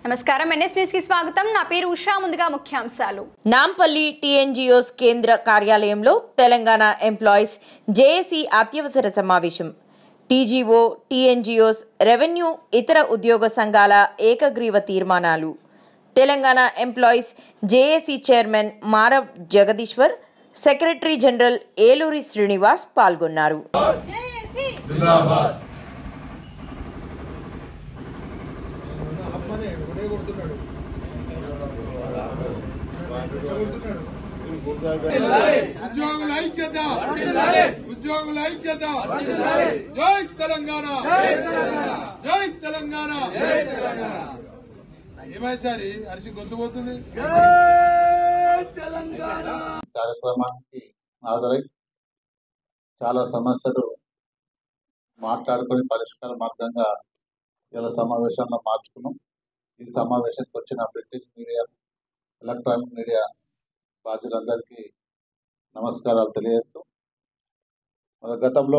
నమస్కారం NS news కి స్వాగతం నా పేరు ఉషా ముందుగా ముఖ్యాంశాలు నాంపల్లి టీఎన్జీఓస్ కేంద్ర కార్యాలయంలో తెలంగాణ ఎంప్లాయీస్ జేఏసీ అత్యవసర సమావేశం టీజీఓ టీఎన్జీఓస్ రెవెన్యూ ఇతర ఉద్యోగ సంఘాల ఏకగ్రీవ తీర్మానాలు Telangana employees JAC chairman Marav Jagadishwar secretary general Eluri Srinivas పాల్గొన్నారు. ఉద్యోగుల ఐక్యత ఉద్యోగుల ఐక్యత జై తెలంగాణ జై తెలంగాణ ఏమైచారి అరిసి గొంతుపోతుంది. కార్యక్రమానికి హాజరై చాలా సమస్యలు మాట్లాడుకుని పరిష్కార మార్గంగా ఇలా సమావేశంలో మార్చుకున్నాం. ఈ సమావేశానికి వచ్చిన ప్రింటింగ్ మీడియా ఎలక్ట్రానిక్ మీడియా బాధ్యులందరికీ నమస్కారాలు తెలియజేస్తూ మన గతంలో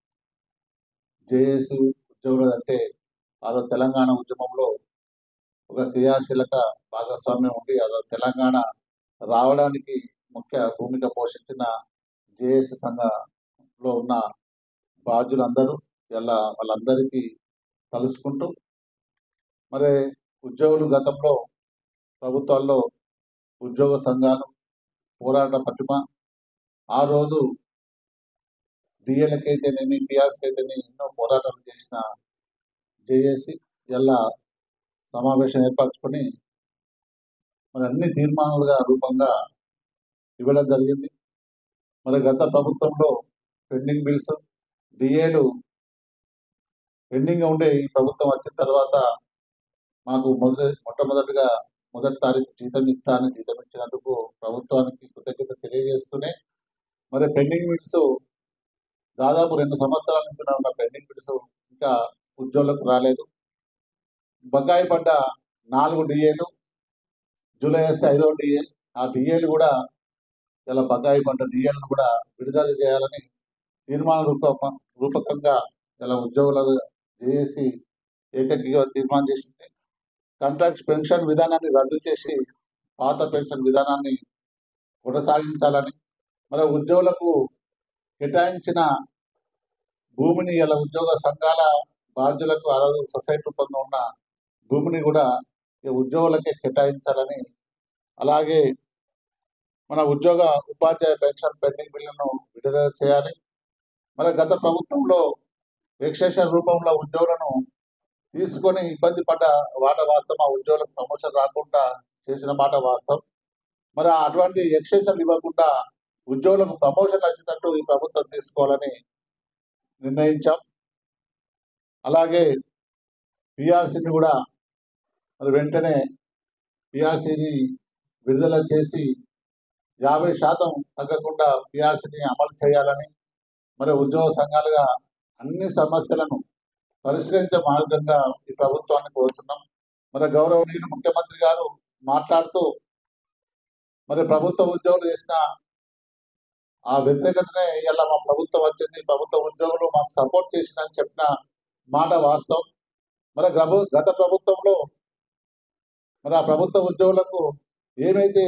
జేఏసీ ఉద్యోగులు అంటే ఆ తెలంగాణ ఉద్యమంలో ఒక క్రియాశీలక భాగస్వామ్యం ఉండి తెలంగాణ రావడానికి ముఖ్య భూమిక పోషించిన జేఏసీ సంఘంలో ఉన్న బాధ్యులందరూ ఇలా వాళ్ళందరికీ కలుసుకుంటూ మరి ఉద్యోగులు గతంలో ప్రభుత్వాల్లో ఉద్యోగ సంఘాలు పోరాట పటిమ ఆ రోజు డిఎల్కైతేనేమి టీఆర్ఎస్కి అయితేనేమి ఎన్నో పోరాటాలు చేసిన జేఏసీ ఇలా సమావేశం ఏర్పరచుకొని మరి అన్ని తీర్మానాలుగా రూపంగా ఇవ్వడం జరిగింది. మరి గత ప్రభుత్వంలో పెండింగ్ బిల్స్ డిఏలు పెండింగ్ ఉండే ఈ ప్రభుత్వం వచ్చిన తర్వాత మాకు మొట్టమొదటిగా మొదటి తారీఖు జీతం ఇస్తానని జీతం ఇచ్చినందుకు ప్రభుత్వానికి కృతజ్ఞత తెలియజేస్తూనే మరి పెండింగ్ బిల్స్ దాదాపు 2 సంవత్సరాల నుంచి ఉన్న పెండింగ్ బిల్స్ ఇంకా ఉద్యోగులకు రాలేదు. బకాయి పడ్డ 4 డిఏలు జూలై వేస్తే 5వ డిఏ ఆ డిఏలు కూడా ఇలా బకాయి పడ్డ డిఏలను కూడా విడుదల చేయాలని తీర్మాన రూపకంగా ఇలా ఉద్యోగులకు జేఏసీ ఏకగ్రీవ తీర్మానం చేసింది. కాంట్రాక్ట్ పెన్షన్ విధానాన్ని రద్దు చేసి పాత పెన్షన్ విధానాన్ని కొనసాగించాలని మరి ఉద్యోగులకు కేటాయించిన భూమిని ఇలా ఉద్యోగ సంఘాల బాధ్యులకు అలాగే సొసైటీ రూపంలో ఉన్న భూమిని కూడా ఉద్యోగులకే కేటాయించాలని అలాగే మన ఉద్యోగ ఉపాధ్యాయ పెన్షన్ పెండింగ్ బిల్లును విడుదల చేయాలి. మరి గత ప్రభుత్వంలో ఎక్సెషన్ రూపంలో ఉద్యోగులను తీసుకొని ఇబ్బంది పడ్డ మాట వాస్తవం. ఆ ఉద్యోగులకు ప్రమోషన్ రాకుండా చేసిన మాట వాస్తవం. మరి అటువంటి ఎక్స్టెన్షన్ ఇవ్వకుండా ఉద్యోగులకు ప్రమోషన్ వచ్చేటట్టు ఈ ప్రభుత్వం తీసుకోవాలని నిర్ణయించాం. అలాగే పిఆర్సీని కూడా మరి వెంటనే పిఆర్సీని విడుదల చేసి 50% తగ్గకుండా పిఆర్సీని అమలు చేయాలని మరి ఉద్యోగ సంఘాలుగా అన్ని సమస్యలను పరిష్కరించే మార్గంగా ఈ ప్రభుత్వాన్ని కోరుతున్నాం. మరి గౌరవనీయులు ముఖ్యమంత్రి గారు మాట్లాడుతూ మరి ప్రభుత్వ ఉద్యోగులు చేసిన ఆ వ్యతిరేకతనే ఇలా మా ప్రభుత్వం వచ్చింది, ప్రభుత్వ ఉద్యోగులు మాకు సపోర్ట్ చేసిందని చెప్పిన మాట వాస్తవం. మరి గత ప్రభుత్వంలో మరి ఆ ప్రభుత్వ ఉద్యోగులకు ఏమైతే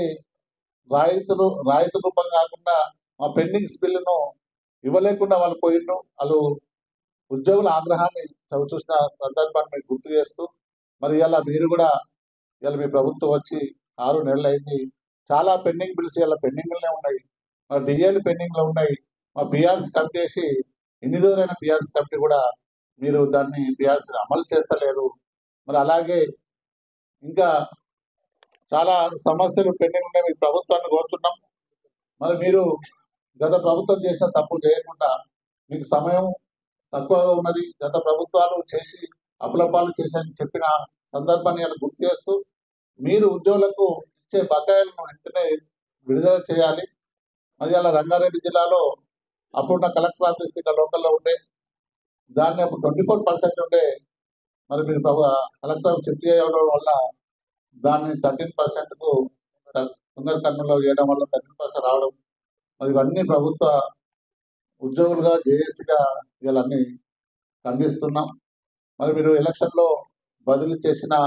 రాయితీ రూపం కాకుండా మా పెండింగ్స్ బిల్లును ఇవ్వలేకుండా వాళ్ళు పోయిండ్రు. వాళ్ళు ఉద్యోగుల ఆగ్రహాన్ని చూసిన సందర్భాన్ని మీకు గుర్తు చేస్తూ మరి ఇలా మీరు కూడా ఇలా మీ ప్రభుత్వం వచ్చి 6 నెలలు అయింది. చాలా పెండింగ్ బిల్స్ ఇలా పెండింగ్లోనే ఉన్నాయి. మరి డిఏలు పెండింగ్లో ఉన్నాయి. మా పిఆర్సీ కమిటీ వేసి ఎన్ని రోజులైన పిఆర్సీ కమిటీ కూడా మీరు దాన్ని పిఆర్సీని అమలు చేస్తలేరు. మరి అలాగే ఇంకా చాలా సమస్యలు పెండింగ్ ఉన్నాయి. మీ ప్రభుత్వాన్ని కోరుతున్నాం. మరి మీరు గత ప్రభుత్వం చేసిన తప్పు చేయకుండా మీకు సమయం తక్కువగా ఉన్నది. గత ప్రభుత్వాలు చేసి అప్పులపాలు చేశాయని చెప్పిన సందర్భాన్ని గుర్తు చేస్తూ మీరు ఉద్యోగులకు ఇచ్చే బకాయిలను వెంటనే విడుదల చేయాలి. మరి అలా రంగారెడ్డి జిల్లాలో అప్పుడున్న కలెక్టర్ ఆఫీస్ ఇక్కడ లోకల్లో ఉండే దాన్ని అప్పుడు 24% ఉండే మరి మీరు కలెక్టర్ షిఫ్ట్ చేయడం వల్ల దాన్ని 13%కు సుందరకర్ణంలో చేయడం వల్ల 13% రావడం మరి ఇవన్నీ ప్రభుత్వ ఉద్యోగులుగా జేఏసీగా ఇవన్నీ ఖండిస్తున్నాం. మరి మీరు ఎలక్షన్లో బదిలీ చేసిన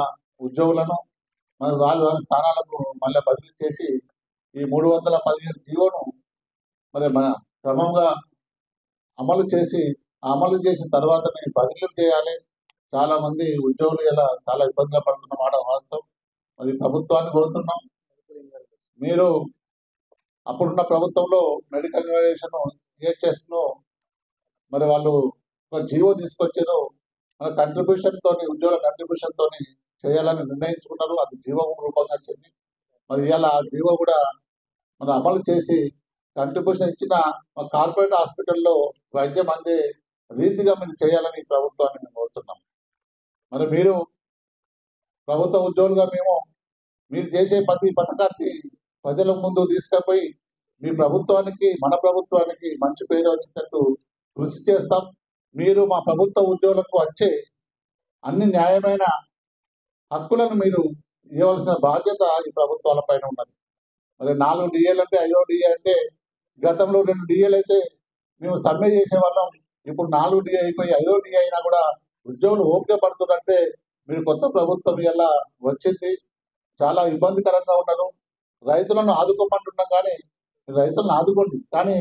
ఉద్యోగులను మరి వాళ్ళ స్థానాలకు మళ్ళీ బదిలీ చేసి ఈ 315 జీవోను మరి మన క్రమంగా అమలు చేసిన తర్వాతనే బదిలీలు చేయాలి. చాలా మంది ఉద్యోగులు ఇలా చాలా ఇబ్బందులు పడుతున్న మాట వాస్తవం. మరి ప్రభుత్వాన్ని కోరుతున్నాం, మీరు అప్పుడున్న ప్రభుత్వంలో మెడికల్ ఇన్వాల్యుయేషన్ EHS లో మరి వాళ్ళు ఒక జీవో తీసుకొచ్చారు. మన కంట్రిబ్యూషన్ తోని ఉద్యోగుల కంట్రిబ్యూషన్ తోని చేయాలని నిర్ణయించుకున్నారు. అది జీవో రూపంగా వచ్చింది. మరి ఇవాళ ఆ జీవో కూడా మనం అమలు చేసి కంట్రిబ్యూషన్ ఇచ్చిన కార్పొరేట్ హాస్పిటల్లో వైద్యం అందే రీతిగా మీరు చేయాలని ప్రభుత్వాన్ని మేము కోరుతున్నాం. మరి మీరు ప్రభుత్వ ఉద్యోగులుగా మీరు చేసే ప్రతి పథకాన్ని ప్రజల ముందు తీసుకుపోయి మీ ప్రభుత్వానికి మన ప్రభుత్వానికి మంచి పేరు వచ్చేటట్టు కృషి చేస్తాం. మీరు మా ప్రభుత్వ ఉద్యోగులకు వచ్చే అన్ని న్యాయమైన హక్కులను మీరు ఇవ్వవలసిన బాధ్యత ఈ ప్రభుత్వాల పైన ఉన్నది. మరి 4 DAలు అంటే 5వ DA అంటే గతంలో 2 DAలు అయితే మేము సమ్మె చేసేవాళ్ళం. ఇప్పుడు 4 DA అయిపోయి 5వ DA అయినా కూడా ఉద్యోగులు ఓపిక పడుతున్నారంటే మీరు కొత్త ప్రభుత్వం ఇలా వచ్చింది. చాలా ఇబ్బందికరంగా ఉన్నారు. రైతులను ఆదుకోమంటున్నాం, కానీ రైతులను ఆదుకోండి, కానీ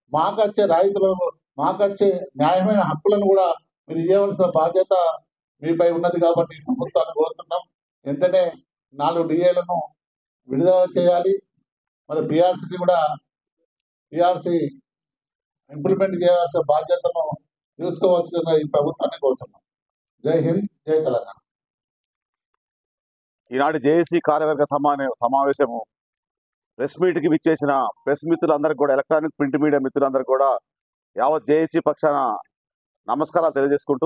మాకొచ్చే న్యాయమైన హక్కులను కూడా మీరు ఇవ్వవలసిన బాధ్యత మీపై ఉన్నది. కాబట్టి ప్రభుత్వాన్ని కోరుతున్నాం, వెంటనే 4 DAలను విడుదల చేయాలి. మరి పిఆర్సీ ఇంప్లిమెంట్ చేయాల్సిన బాధ్యతను తీసుకోవాల్సిన ఈ ప్రభుత్వాన్ని కోరుతున్నాం. జై హింద్, జై తెలంగాణ. ఈనాటి జేఏసీ కార్యవర్గ సమావేశము ప్రెస్ మీట్కి విచ్చేసిన ప్రెస్ మిత్రులందరికీ కూడా, ఎలక్ట్రానిక్ ప్రింట్ మీడియా మిత్రులందరికీ కూడా యావత్ జేఏసీ పక్షాన నమస్కారాలు తెలియజేసుకుంటూ,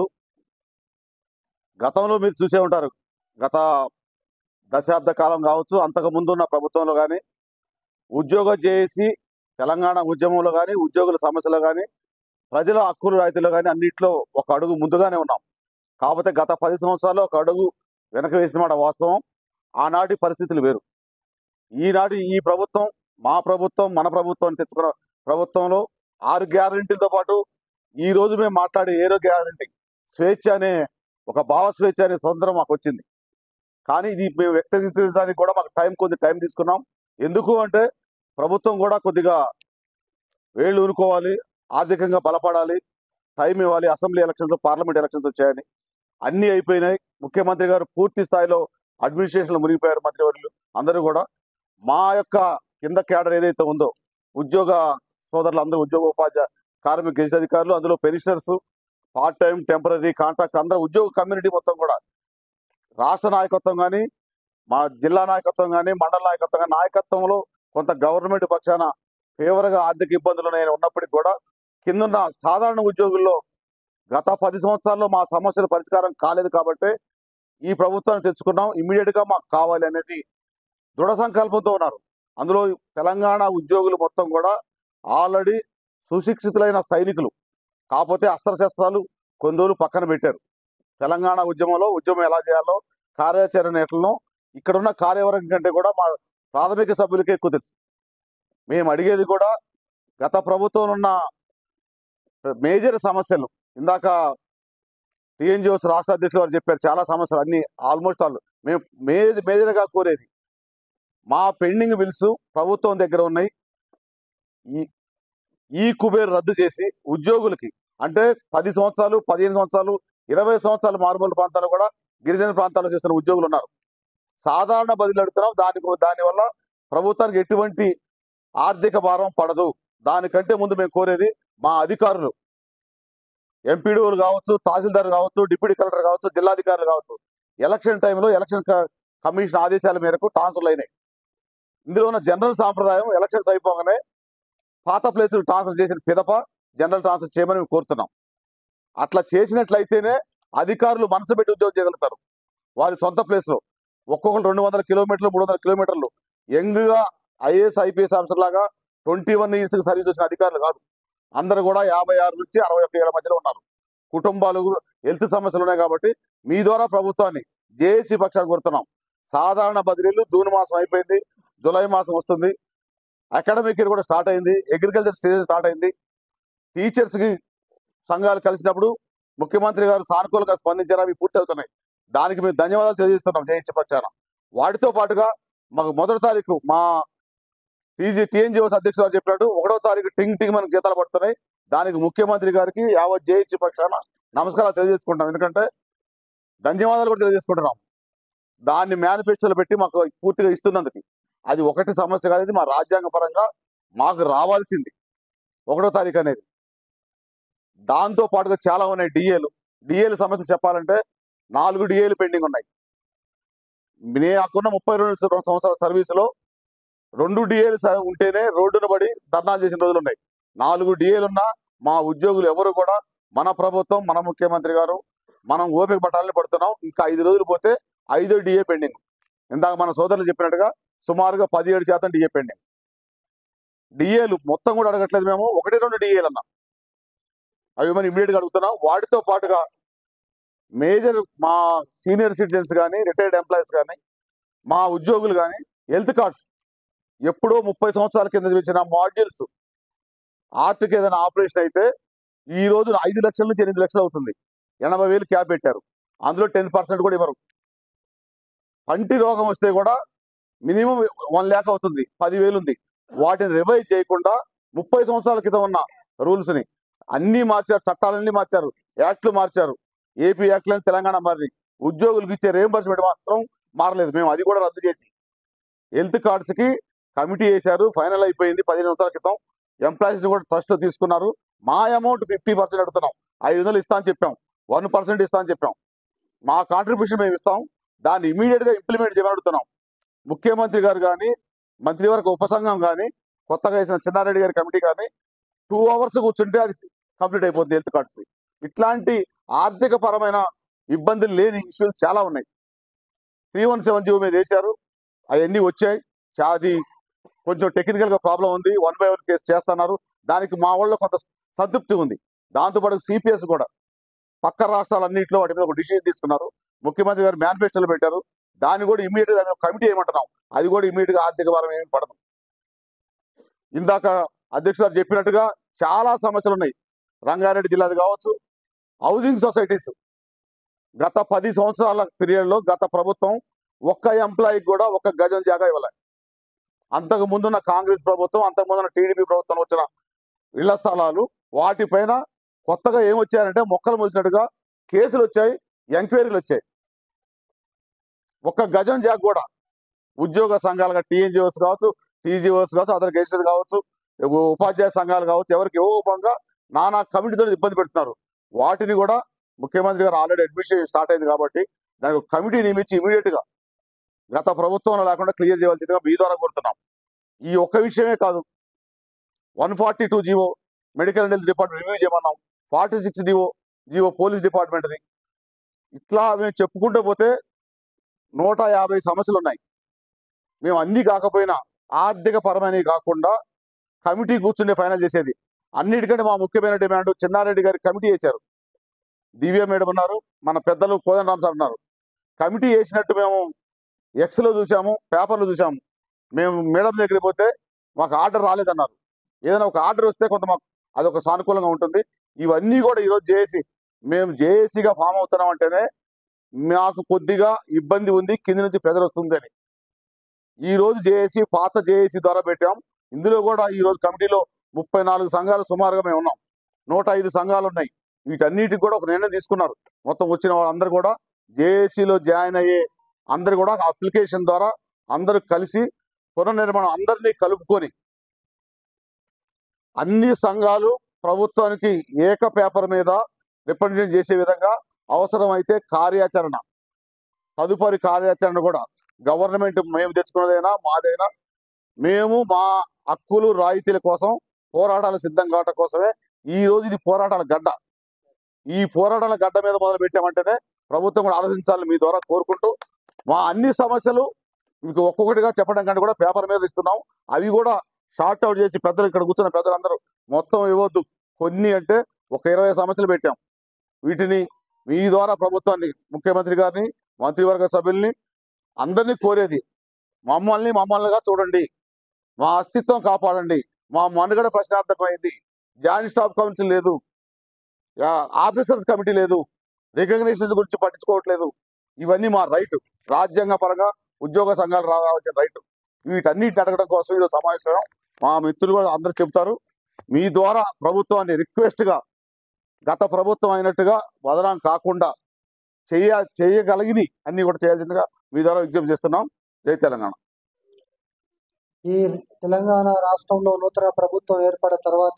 గతంలో మీరు చూసే ఉంటారు, గత దశాబ్ద కాలం కావచ్చు, అంతకు ముందున్న ప్రభుత్వంలో కానీ ఉద్యోగ జేఏసీ తెలంగాణ ఉద్యమంలో కానీ ఉద్యోగుల సమస్యలో కానీ ప్రజల హక్కులు రైతులు కానీ అన్నింటిలో ఒక అడుగు ముందుగానే ఉన్నాం. కాకపోతే గత 10 సంవత్సరాల్లో ఒక అడుగు వెనక వేసిన మాట వాస్తవం. ఆనాటి పరిస్థితులు వేరు. ఈనాటి ఈ ప్రభుత్వం, మా ప్రభుత్వం, మన ప్రభుత్వం తెచ్చుకున్న ప్రభుత్వంలో 6 గ్యారంటీలతో పాటు ఈ రోజు మేము మాట్లాడే 7వ గ్యారంటీ స్వేచ్ఛ అనే ఒక భావ స్వేచ్ఛ అనే స్వతంత్రం మాకు వచ్చింది. కానీ ఇది మేము వ్యక్తీకరించడానికి కూడా మాకు కొద్ది టైం తీసుకున్నాం. ఎందుకు అంటే ప్రభుత్వం కూడా కొద్దిగా వేళ్ళు ఊనుకోవాలి, ఆర్థికంగా బలపడాలి, టైం ఇవ్వాలి. అసెంబ్లీ ఎలక్షన్స్, పార్లమెంట్ ఎలక్షన్స్ వచ్చాయని అన్నీ అయిపోయినాయి. ముఖ్యమంత్రి గారు పూర్తి స్థాయిలో అడ్మినిస్ట్రేషన్లో మునిగిపోయారు. మంత్రివర్యులు అందరూ కూడా మా యొక్క కింద క్యాడర్ ఏదైతే ఉందో ఉద్యోగ సోదరులు అందరూ, ఉద్యోగ ఉపాధ్యాయ కార్మిక గెజిట్ అధికారులు, అందులో pensioners, part time, temporary, contract అందరూ ఉద్యోగ కమ్యూనిటీ మొత్తం కూడా రాష్ట్ర నాయకత్వం కానీ, మా జిల్లా నాయకత్వం కానీ, మండల నాయకత్వం కానీ నాయకత్వంలో కొంత గవర్నమెంట్ పక్షాన ఫేవర్గా ఆర్థిక ఇబ్బందులు ఉన్నప్పటికీ కూడా కిందున్న సాధారణ ఉద్యోగుల్లో గత 10 సంవత్సరాల్లో మా సమస్యల పరిష్కారం కాలేదు. కాబట్టి ఈ ప్రభుత్వాన్ని తెచ్చుకున్నాం, ఇమ్మీడియట్గా మాకు కావాలి అనేది దృఢ సంకల్పంతో ఉన్నారు. అందులో తెలంగాణ ఉద్యోగులు మొత్తం కూడా ఆల్రెడీ సుశిక్షితులైన సైనికులు. కాకపోతే అస్త్రశస్త్రాలు కొన్ని రోజులు పక్కన పెట్టారు. తెలంగాణ ఉద్యమం ఎలా చేయాలో, కార్యాచరణ ఎట్లనో ఇక్కడున్న కార్యవర్గం కంటే కూడా మా ప్రాథమిక సభ్యులకే ఎక్కువ తెలుసు. మేము అడిగేది కూడా గత ప్రభుత్వం ఉన్న మేజర్ సమస్యలు. ఇందాక టీఎన్జిఓస్ రాష్ట్ర అధ్యక్షులు వారు చెప్పారు, చాలా సమస్యలు అన్ని ఆల్మోస్ట్ ఆల్ మేము మేజర్గా కోరేది మా పెండింగ్ బిల్స్ ప్రభుత్వం దగ్గర ఉన్నాయి. ఈ కుబేర్ రద్దు చేసి ఉద్యోగులకి, అంటే 10 సంవత్సరాలు, 15 సంవత్సరాలు, 20 సంవత్సరాలు మారుమూల ప్రాంతాల్లో కూడా గిరిజన ప్రాంతాల్లో చేస్తున్న ఉద్యోగులు ఉన్నారు. సాధారణ బదిలీ అడుగుతున్నాం. దానివల్ల ప్రభుత్వానికి ఎటువంటి ఆర్థిక భారం పడదు. దానికంటే ముందు మేము కోరేది మా అధికారులు, ఎంపీడీఓలు కావచ్చు, తహసీల్దార్ కావచ్చు, డిప్యూటీ కలెక్టర్ కావచ్చు, జిల్లాధికారులు కావచ్చు, ఎలక్షన్ టైంలో ఎలక్షన్ కమిషన్ ఆదేశాల మేరకు ట్రాన్స్ఫర్లు అయినాయి. ఇందులో ఉన్న జనరల్ సాంప్రదాయం ఎలక్షన్స్ అయిపోగానే పాత ప్లేసులు ట్రాన్స్ఫర్ చేసిన పిదప జనరల్ ట్రాన్స్ఫర్ చేయమని మేము కోరుతున్నాం. అట్లా చేసినట్లయితేనే అధికారులు మనసు పెట్టి ఉద్యోగం చేయగలుగుతారు. వారి సొంత ప్లేస్లో ఒక్కొక్కరు 200 కిలోమీటర్లు, 300 కిలోమీటర్లు యంగ్గా IAS IPS ఆఫీసర్ లాగా 21 years సర్వీస్ వచ్చిన అధికారులు కాదు. అందరూ కూడా 56 నుంచి 61 ఏళ్ల మధ్యలో ఉన్నారు. కుటుంబాలు, హెల్త్ సమస్యలు ఉన్నాయి. కాబట్టి మీ ద్వారా ప్రభుత్వాన్ని జేఏసీ పక్షాన్ని కోరుతున్నాం. సాధారణ బదిలీలు జూన్ మాసం అయిపోయింది, జూలై మాసం వస్తుంది. అకాడమిక్ ఇయర్ కూడా స్టార్ట్ అయింది, అగ్రికల్చర్ సీజన్ స్టార్ట్ అయింది. టీచర్స్కి సంఘాలు కలిసినప్పుడు ముఖ్యమంత్రి గారు సానుకూలంగా స్పందించారు, అవి పూర్తి అవుతున్నాయి. దానికి మేము ధన్యవాదాలు తెలియజేస్తున్నాం జేఏసీ పక్షాన. వాటితో పాటుగా మాకు మొదటి తారీఖు మా టీఎన్జిఓస్ అధ్యక్షుడు గారు చెప్పినట్టు 1వ తారీఖు టింగ్ టింగ్ మనకు జీతాలు పడుతున్నాయి. దానికి ముఖ్యమంత్రి గారికి యావత్ జేఏసీ పక్షాన నమస్కారాలు తెలియజేసుకుంటాం. ఎందుకంటే ధన్యవాదాలు కూడా తెలియజేసుకుంటున్నాం. దాన్ని మేనిఫెస్టోలో పెట్టి మాకు పూర్తిగా ఇస్తున్నందుకు. అది ఒకటి సమస్య కాదు, ఇది మా రాజ్యాంగ పరంగా మాకు రావాల్సింది 1వ తారీఖు అనేది. దాంతో పాటుగా చాలా ఉన్నాయి డిఏలు సమస్యలు చెప్పాలంటే 4 డిఏలు పెండింగ్ ఉన్నాయి. నాకున్న 32 సంవత్సరాల సర్వీసులో 2 డిఏలు ఉంటేనే రోడ్డున పడి ధర్నాలు చేసిన రోజులు ఉన్నాయి. 4 డిఏలు ఉన్నా మా ఉద్యోగులు ఎవరు కూడా మన ప్రభుత్వం, మన ముఖ్యమంత్రి గారు మనం ఓపిక పట్టాలని పడుతున్నాం. ఇంకా 5 రోజులు పోతే 5వ డిఏ పెండింగ్. ఇందాక మన సోదరులు చెప్పినట్టుగా సుమారుగా 17% డిఏ పెండింగ్. డిఏలు మొత్తం కూడా అడగట్లేదు మేము, 1-2 డిఏలు అన్నాం. అవి మనం ఇమీడియట్గా అడుగుతున్నాం. వాటితో పాటుగా మేజర్ మా సీనియర్ సిటిజన్స్ కానీ, రిటైర్డ్ ఎంప్లాయీస్ కానీ, మా ఉద్యోగులు కానీ హెల్త్ కార్డ్స్ ఎప్పుడో 30 సంవత్సరాల కింద ఇచ్చిన మాడ్యూల్స్ ఆర్ట్కి ఏదైనా ఆపరేషన్ అయితే ఈ రోజు 5 లక్షల నుంచి 8 లక్షలు అవుతుంది. 80,000 క్యాప్ పెట్టారు. అందులో 10% కూడా ఇవ్వరు. పంటి రోగం వస్తే కూడా మినిమం 1 lakh అవుతుంది, 10,000 ఉంది. వాటిని రివైజ్ చేయకుండా 30 సంవత్సరాల క్రితం ఉన్న రూల్స్ ని అన్ని మార్చారు, చట్టాలన్నీ మార్చారు, యాక్ట్లు మార్చారు. ఏపీ యాక్ట్లని తెలంగాణ మారి ఉద్యోగులకు ఇచ్చే రియంబర్స్మెంట్ మాత్రం మారలేదు. మేము అది కూడా రద్దు చేసి హెల్త్ కార్డ్స్ కి కమిటీ వేశారు. ఫైనల్ అయిపోయింది 15 సంవత్సరాల క్రితం. ఎంప్లాయీస్ ని కూడా ట్రస్ట్ లో తీసుకున్నారు. మా అమౌంట్ 50% అడుగుతున్నాం. 500 ఇస్తా అని చెప్పాం, 1% ఇస్తా అని చెప్పాం. మా కాంట్రిబ్యూషన్ మేము ఇస్తాం. దాన్ని ఇమీడియట్ గా ఇంప్లిమెంట్ చేయమని అడుగుతున్నాం. ముఖ్యమంత్రి గారు కానీ, మంత్రివర్గ ఉపసంఘం కానీ, కొత్తగా వేసిన చిన్నారెడ్డి గారి కమిటీ కానీ 2 hours కూర్చుంటే అది కంప్లీట్ అయిపోతుంది హెల్త్ కార్డ్స్. ఇట్లాంటి ఆర్థిక పరమైన ఇబ్బందులు లేని ఇష్యూస్ చాలా ఉన్నాయి. 317 జీవో మీద వేశారు, అవన్నీ వచ్చాయి. అది కొంచెం టెక్నికల్ గా ప్రాబ్లం ఉంది. 1 by 1 కేసు చేస్తున్నారు. దానికి మా వాళ్ళు కొంత సంతృప్తి ఉంది. దాంతోపాటు సిపిఎస్ కూడా పక్క రాష్ట్రాలన్నింటిలో వాటి మీద ఒక డిసిషన్ తీసుకున్నారు. ముఖ్యమంత్రి గారు మేనిఫెస్టోలో పెట్టారు. దాన్ని కూడా ఇమీడియట్ గా కమిటీ ఏమంటున్నాం, అది కూడా ఇమీడియట్ గా ఆర్థిక భారం ఏమి పడదు. ఇందాక అధ్యక్షుడు గారు చెప్పినట్టుగా చాలా సమస్యలు ఉన్నాయి. రంగారెడ్డి జిల్లాది కావచ్చు, హౌసింగ్ సొసైటీస్ గత 10 సంవత్సరాల పీరియడ్ లో గత ప్రభుత్వం ఒక్క ఎంప్లాయీకి కూడా 1 గజం జాగా ఇవ్వాలి. అంతకు ముందున్న కాంగ్రెస్ ప్రభుత్వం, అంతకు ముందున్న టీడీపీ ప్రభుత్వం వచ్చిన ఇళ్ల స్థలాలు, వాటిపైన కొత్తగా ఏమొచ్చాయంటే మొక్కలు మోసినట్టుగా కేసులు వచ్చాయి, ఎంక్వైరీలు వచ్చాయి. 1 గజం జాగా కూడా ఉద్యోగ సంఘాలుగా టీఎన్జిఓస్ కావచ్చు, టీజీఓస్ కావచ్చు, అదర్ గెస్టెడ్ కావచ్చు, ఉపాధ్యాయ సంఘాలు కావచ్చు, ఎవరికి ఇవ్వకుండా నానా కమిటీతో ఇబ్బంది పెడుతున్నారు. వాటిని కూడా ముఖ్యమంత్రి గారు ఆల్రెడీ అడ్మిషన్ స్టార్ట్ అయింది కాబట్టి దానికి ఒక కమిటీ నియమించి ఇమీడియట్ గా గత ప్రభుత్వంలో లేకుండా క్లియర్ చేయవలసిందిగా మీ ద్వారా కోరుతున్నాం. ఈ ఒక్క విషయమే కాదు, 142 GO medical and health department review చేయమన్నాం. 46 జీవో పోలీస్ డిపార్ట్మెంట్ది. ఇట్లా మేము చెప్పుకుంటూ పోతే 150 సమస్యలు ఉన్నాయి. మేము అన్ని కాకపోయినా ఆర్థిక పరమైనవి కాకుండా కమిటీ కూర్చుండే ఫైనల్ చేసేది. అన్నిటికంటే మా ముఖ్యమైన డిమాండ్, చిన్నారెడ్డి గారి కమిటీ వేశారు. దివ్య మేడం ఉన్నారు, మన పెద్దలు కోదండరామ్ సార్ ఉన్నారు. కమిటీ వేసినట్టు మేము ఎక్స్లో చూసాము, పేపర్లో చూసాము. మేము మేడం దగ్గరికి పోతే మాకు ఆర్డర్ రాలేదన్నారు. ఏదైనా ఒక ఆర్డర్ వస్తే కొంత మాకు అదొక సానుకూలంగా ఉంటుంది. ఇవన్నీ కూడా ఈరోజు మేము జేఏసీగా ఫామ్ అవుతున్నాం అంటేనే మాకు కొద్దిగా ఇబ్బంది ఉంది, కింది నుంచి ప్రెజర్ వస్తుంది అని. ఈ రోజు జేఏసీ పాత జేఏసీ ద్వారా పెట్టాం. ఇందులో కూడా ఈ రోజు కమిటీలో 34 సంఘాలు సుమారుగా మేము ఉన్నాం. 105 సంఘాలు ఉన్నాయి. వీటన్నిటికి కూడా ఒక నిర్ణయం తీసుకున్నారు. మొత్తం వచ్చిన వాళ్ళందరూ కూడా జేఏసీలో జాయిన్ అయ్యే అందరు కూడా అప్లికేషన్ ద్వారా అందరూ కలిసి పునర్నిర్మాణం అందరినీ కలుపుకొని అన్ని సంఘాలు ప్రభుత్వానికి ఏక పేపర్ మీద రిప్రజెంట్ చేసే విధంగా అవసరమైతే కార్యాచరణ, తదుపరి కార్యాచరణ కూడా గవర్నమెంట్ మేము తెచ్చుకున్నదైనా మాదైనా మేము మా హక్కులు రాయితీల కోసం పోరాటాలు సిద్ధం కావటం కోసమే ఈ రోజు ఇది పోరాటాల గడ్డ. ఈ పోరాటాల గడ్డ మీద మొదలు పెట్టామంటేనే ప్రభుత్వం కూడా ఆలోచించాలని మీ ద్వారా కోరుకుంటూ, మా అన్ని సమస్యలు మీకు ఒక్కొక్కటిగా చెప్పడం కంటే కూడా పేపర్ మీద ఇస్తున్నాం. అవి కూడా షార్ట్ అవుట్ చేసి పెద్దలు ఇక్కడ కూర్చున్న పెద్దలందరూ మొత్తం ఇవ్వద్దు, కొన్ని అంటే ఒక 20 సమస్యలు పెట్టాం. వీటిని మీ ద్వారా ప్రభుత్వాన్ని, ముఖ్యమంత్రి గారిని, మంత్రివర్గ సభ్యుల్ని అందరినీ కోరేది, మమ్మల్నిగా చూడండి, మా అస్తిత్వం కాపాడండి. మా మనుగడ ప్రశ్నార్థకమైంది. జాయింట్ స్టాఫ్ కౌన్సిల్ లేదు, ఆఫీసర్స్ కమిటీ లేదు, రికగ్నిషన్ గురించి పట్టించుకోవట్లేదు. ఇవన్నీ మా రైట్, రాజ్యాంగ పరంగా ఉద్యోగ సంఘాలు రావాల్సిన రైట్. వీటన్నిటి అడగడం కోసం ఈరోజు సమావేశం. మా మిత్రులు కూడా అందరూ చెప్తారు. మీ ద్వారా ప్రభుత్వాన్ని రిక్వెస్ట్ గా గత ప్రభుత్వం అయినట్టుగా బదనాం కాకుండా చేయగలిగి అన్ని కూడా చేయాల్సిందిగా మీ ద్వారా విజ్ఞప్తి చేస్తున్నాం. జై తెలంగాణ. ఈ తెలంగాణ రాష్ట్రంలో నూతన ప్రభుత్వం ఏర్పడిన తర్వాత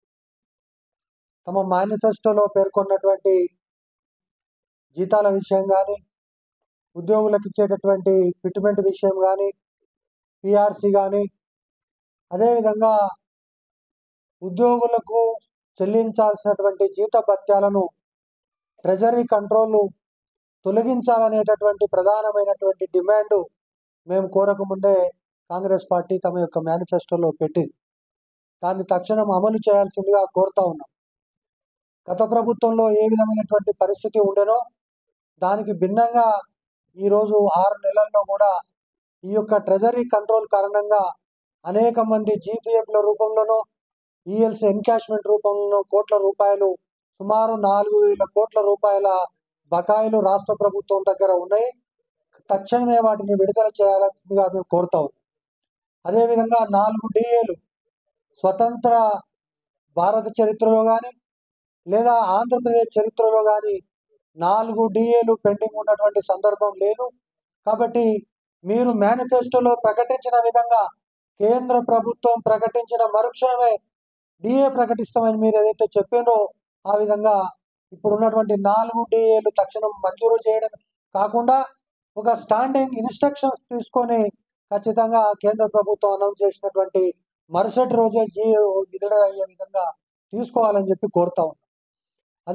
తమ మేనిఫెస్టోలో పేర్కొన్నటువంటి జీతాల విషయం కానీ, ఉద్యోగులకు ఇచ్చేటటువంటి ఫిట్మెంట్ విషయం కానీ, పిఆర్సీ కానీ, అదేవిధంగా ఉద్యోగులకు చెల్లించాల్సినటువంటి జీత భత్యాలను ట్రెజరీ కంట్రోల్ తొలగించాలనేటటువంటి ప్రధానమైనటువంటి డిమాండ్ మేము కోరకముందే కాంగ్రెస్ పార్టీ తమ యొక్క మేనిఫెస్టోలో పెట్టింది. దాన్ని తక్షణం అమలు చేయాల్సిందిగా కోరుతా ఉన్నాం. గత ప్రభుత్వంలో ఏ విధమైనటువంటి పరిస్థితి ఉండేనో దానికి భిన్నంగా ఈరోజు 6 నెలల్లో కూడా ఈ యొక్క ట్రెజరీ కంట్రోల్ కారణంగా అనేక మంది జీపీఎఫ్ల రూపంలోనో, ఈఎల్సీ ఎన్కాష్మెంట్ రూపంలోనో కోట్ల రూపాయలు, సుమారు 4,000 కోట్ల రూపాయల బకాయిలు రాష్ట్ర ప్రభుత్వం దగ్గర ఉన్నాయి. తక్షణమే వాటిని విడుదల చేయాల్సిందిగా మేము కోరుతాం. అదేవిధంగా 4 డిఏలు స్వతంత్ర భారత చరిత్రలో కానీ లేదా ఆంధ్రప్రదేశ్ చరిత్రలో కానీ 4 డిఏలు పెండింగ్ ఉన్నటువంటి సందర్భం లేదు. కాబట్టి మీరు మేనిఫెస్టోలో ప్రకటించిన విధంగా కేంద్ర ప్రభుత్వం ప్రకటించిన మరుక్షణమే డిఏ ప్రకటిస్తామని మీరు ఏదైతే చెప్పారో ఆ విధంగా ఇప్పుడున్నటువంటి 4 డిఏలు తక్షణం మంజూరు చేయడం కాకుండా ఒక స్టాండింగ్ ఇన్స్ట్రక్షన్స్ తీసుకొని ఖచ్చితంగా కేంద్ర ప్రభుత్వం అనౌన్స్ చేసినటువంటి మరుసటి రోజే విడుదల అయ్యే విధంగా తీసుకోవాలని చెప్పి కోరుతా ఉన్నాం.